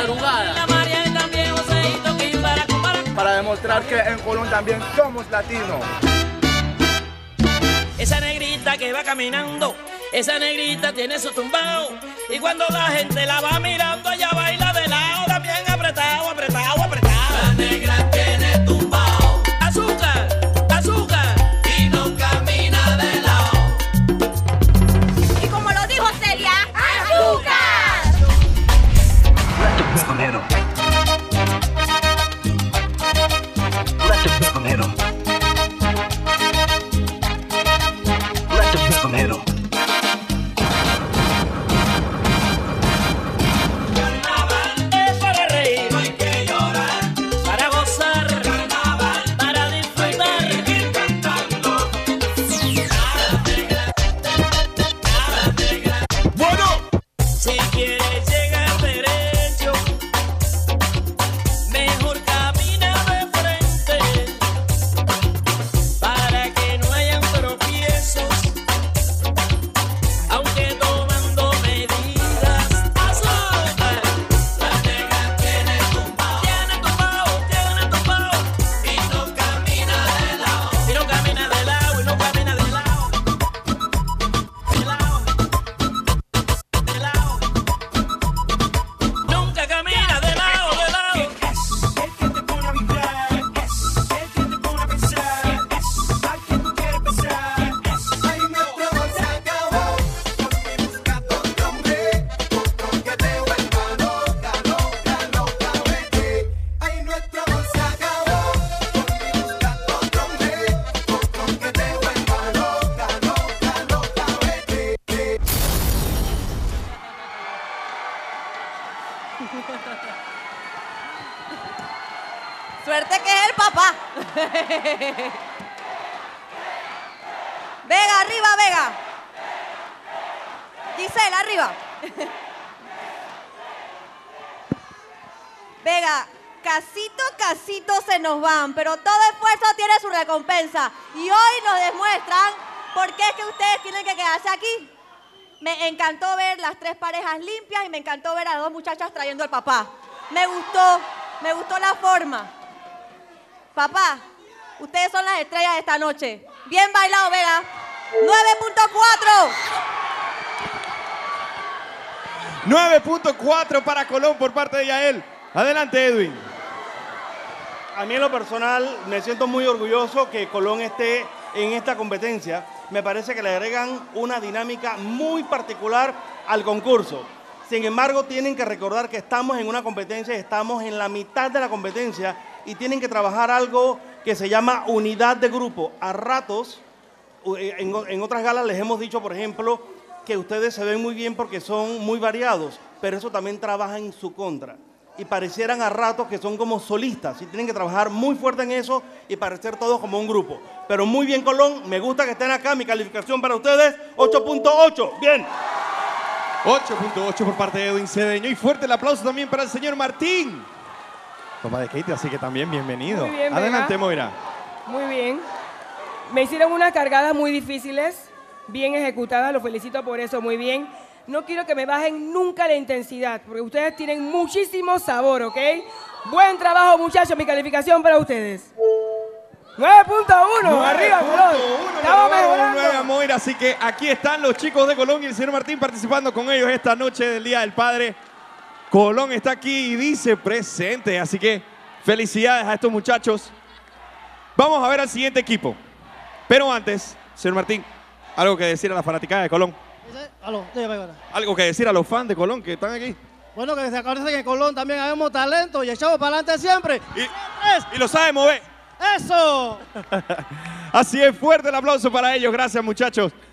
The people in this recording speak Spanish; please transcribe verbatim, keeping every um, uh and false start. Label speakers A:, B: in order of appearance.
A: madrugada.
B: Para demostrar que en Colón también somos latinos.
C: Esa negrita que va caminando, esa negrita tiene su tumbao. Y cuando la gente la va mirando, ella baila de lado, también apretado, apretado, apretado. La negra tiene tumbao. Azúcar, azúcar. Y no camina de lado.
D: Y como lo dijo Celia, azúcar.
E: Let the rhythm hit 'em. Let the rhythm hit 'em. Let the rhythm hit 'em.
D: Suerte que es el papá. Vega, arriba, Vega. Gisela, arriba. Vega, casito a casito se nos van, pero todo esfuerzo tiene su recompensa. Y hoy nos demuestran por qué es que ustedes tienen que quedarse aquí. Me encantó ver las tres parejas limpias y me encantó ver a las dos muchachas trayendo al papá. Me gustó, me gustó la forma. Papá, ustedes son las estrellas de esta noche. Bien bailado, Vega. nueve punto cuatro.
F: nueve punto cuatro para Colón por parte de Yael. Adelante, Edwin.
G: A mí en lo personal me siento muy orgulloso que Colón esté en esta competencia. Me parece que le agregan una dinámica muy particular al concurso. Sin embargo, tienen que recordar que estamos en una competencia, estamos en la mitad de la competencia y tienen que trabajar algo que se llama unidad de grupo. A ratos, en, en otras galas les hemos dicho, por ejemplo, que ustedes se ven muy bien porque son muy variados, pero eso también trabaja en su contra. Y parecieran a ratos que son como solistas y tienen que trabajar muy fuerte en eso y parecer todos como un grupo. Pero muy bien, Colón, me gusta que estén acá. Mi calificación para ustedes, ocho punto ocho. Bien.
F: ocho punto ocho por parte de Edwin Cedeño. Y fuerte el aplauso también para el señor Martín. Papá de Katie, así que también bienvenido.
H: Muy bien,
F: adelante,
H: Vega.
F: Moira.
H: Muy bien. Me hicieron unas cargadas muy difíciles, bien ejecutadas, los felicito por eso, muy bien. No quiero que me bajen nunca la intensidad, porque ustedes tienen muchísimo sabor, ¿ok? Buen trabajo, muchachos, mi calificación para ustedes. nueve punto uno, arriba, Colón. Estamos mejorando.
F: nueve a Moira, así que aquí están los chicos de Colón y el señor Martín participando con ellos esta noche del Día del Padre. Colón está aquí y dice presente, así que felicidades a estos muchachos. Vamos a ver al siguiente equipo. Pero antes, señor Martín, algo que decir a la fanaticada de Colón.
I: Aló, dígame ahora.
F: Algo que decir a los fans de Colón que están aquí.
I: Bueno, que se acuérdense que en Colón también habemos talento y echamos para adelante siempre.
F: Y, y lo sabe mover.
I: ¡Eso!
F: Así es, fuerte el aplauso para ellos. Gracias, muchachos.